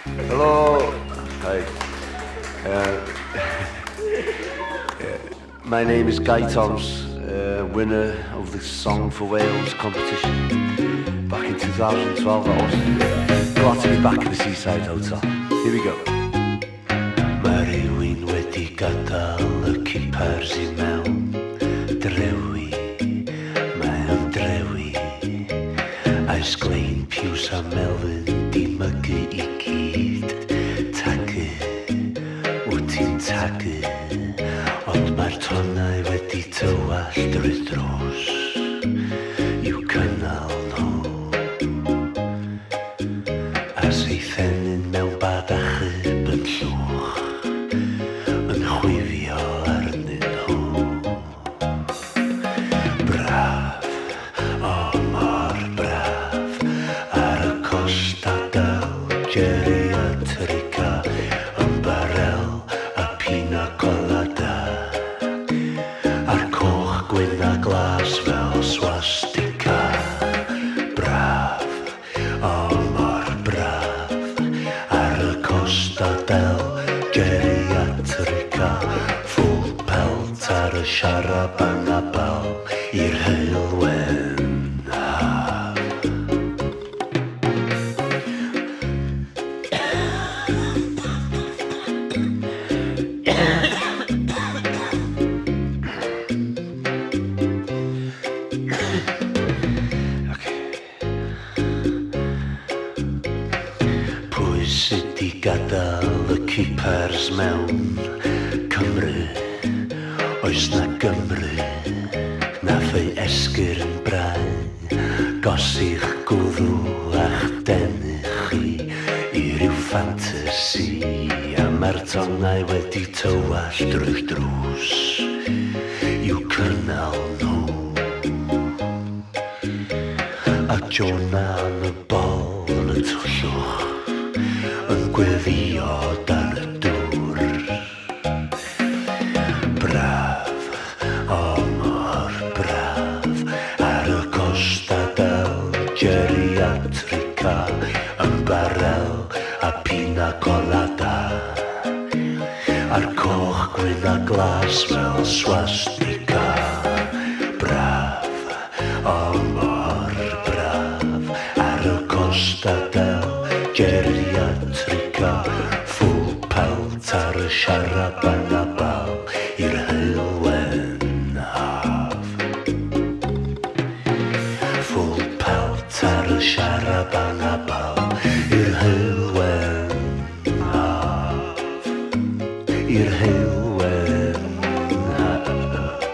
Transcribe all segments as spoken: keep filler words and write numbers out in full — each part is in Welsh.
Hello. Hi. Uh, my name is Guy Thoms, uh, winner of the Song for Wales competition back in two thousand twelve. That was glad to be back in the Seaside Hotel. Here we go. Mae rhywun wedi gadael y cipars I mewn drewi, mae yn drewi Aes Glein, Piws a Melyn di mygu I gyd Tagu, wyt ti'n tagu Ond mae'r tonnau wedi tywall drwy dros I'w cynnal nhw A seithenyn mewn bad achub yn llwch Yn chwifio arnyn nhw Braf, o mor braf Ar y costa del geriatrica Yn barel a pina colada A'r coch gwyn a glas fel swastika Braf, o mor braf Ar y costa del geriatrica Full pelt ar y siarab anabal I'r heilwen haf Pwy sydd I gadael y cipars mewn Cymru Oes na Gymru Nath ei esgyr yn brau Gosich gwddw a'ch dennych chi I ryw ffantasi A mae'r tonnau wedi tywall drwy'ch drws I'w cynnal nhw A Jona yn y bol yn y twllwch Yn gweddio dan y dŵr Braf, o mor braf Ar y costa del geriatrica Yn barel a pina colada A'r coch gwyn a glas fel swastika Braf, o mor braf Ar y costa del geriatrica Full pelt ar y siarab anabal I'r heilwen haf Full pelt ar y siarab anabal I'r heilwen haf I'r heilwen haf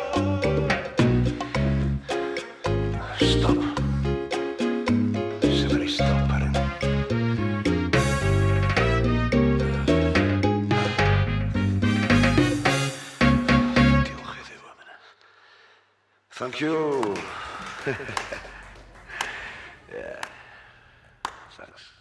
Stop Somebody stop ar hyn Thank you. Yeah. Thanks.